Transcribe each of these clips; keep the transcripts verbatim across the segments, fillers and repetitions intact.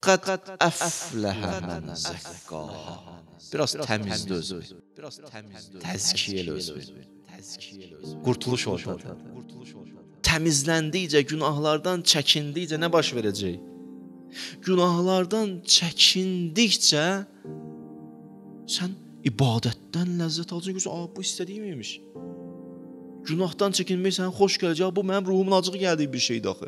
Qad əfləhə mən zəkkâhə. Biraz təmizli özünü. Biraz təmizli. Təzkiyəli özünü. Qurtuluş ortadır. Təmizləndikcə, günahlardan çəkindikcə nə baş verəcək? Günahlardan çəkindikcə sən ibadətdən ləzzət alacaqsan. Aa, bu istədiyim imiş. Günahdan çəkinmək sənə xoş gələcək. Bu mənim ruhumun acığı gəldiyi bir şeydir axı.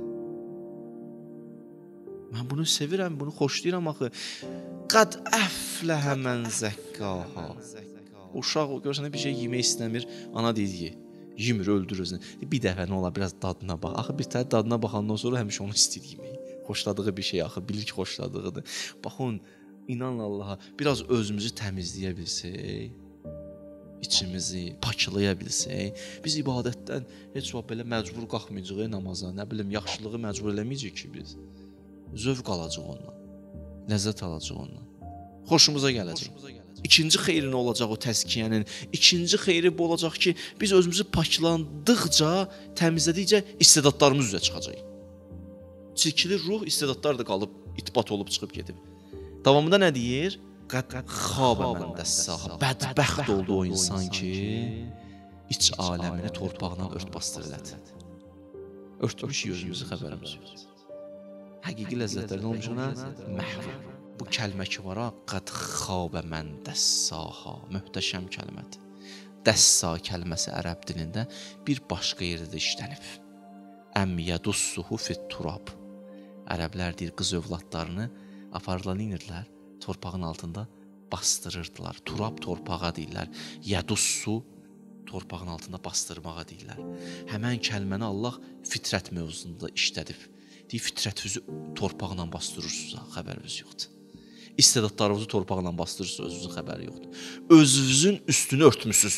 Mən bunu sevirəm, bunu xoşlayıram axı. Qad əfləhə mən zəkkâhə. Uşaq görsən bir şey yemək istəmir, ana deyir, yemir, öldür özünü. Bir dəfə nə ola, biraz dadına bax. Axı bir tane dadına baxandan sonra həmişə onu istəyir yemək. Xoşladığı bir şey axı, bilir ki, xoşladığıdır. Baxın, inan Allaha, biraz özümüzü təmizləyə bilsək, içimizi paklaya bilsək, biz ibadətdən heç vaxt belə məcbur qalxmayacağıq namaza, nə bilim, yaxşılığı məcbur eləməyəcək ki biz. Zövq alacaq ondan, ləzzət alacaq ondan, xoşumuza gələcək. İkinci xeyri nə olacaq o təzkiyənin? İkinci xeyri bu olacaq ki, biz özümüzü paklandıqca, təmizlədikcə istedadlarımız üzə çıxacaq. Çirkili ruh istedadlar da qalıb, itbat olub çıxıb gedib. Davamında nə deyir? Qad xabə mən dəssâhə. Bədbəxt oldu o insan ki, iç aləmini torpaqla ört-bastır elədi. Örtmüş özümüzü xəbərimiz yoxdur. Həqiqi ləzzətlərdən olmuşuna məhrum. Bu kəlmə ki var, qad xabə mən dəssâhə. Möhtəşəm kəlmədir. Dəssa kəlməsi ərəb dilində bir başqa yerdə də işlənib. Əm yədussuhu fit turab. Ərəblər deyir, qız övladlarını aparırlar, inirlər, torpağın altında bastırırdılar. Turab torpağa deyirlər. Yədussu torpağın altında bastırmağa deyirlər. Həmən kəlməni Allah fitrət mövzusunda işlədib. Deyir, fitrətinizi torpaqla bastırırsınız, xəbəriniz yoxdur. İstedadlarınızı torpaqla bastırırsınız, özünüzün xəbəri yoxdur. Özünüzün üstünü örtmüsünüz.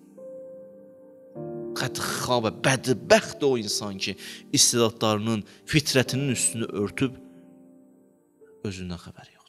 Qad xabə, bədbəxt o insan ki, istedadlarının, fitrətinin üstünü örtüb, özündən xəbəri yoxdur.